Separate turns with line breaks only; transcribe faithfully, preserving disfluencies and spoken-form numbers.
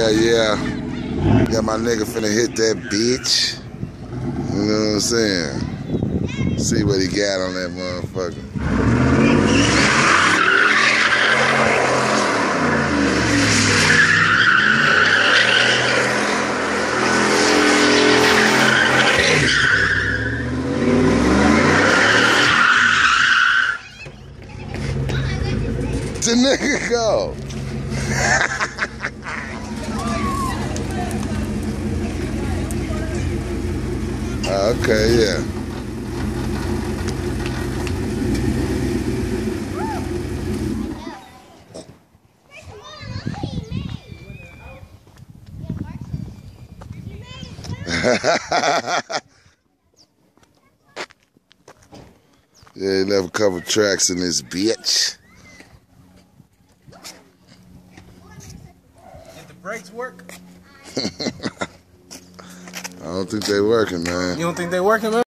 Yeah, yeah. Got my nigga finna hit that bitch. You know what I'm saying? See what he got on that motherfucker. The nigga go. Okay, yeah. Yeah, he left a couple tracks in this bitch.
Did the brakes work?
I don't think they working, man.
You don't think they working, man?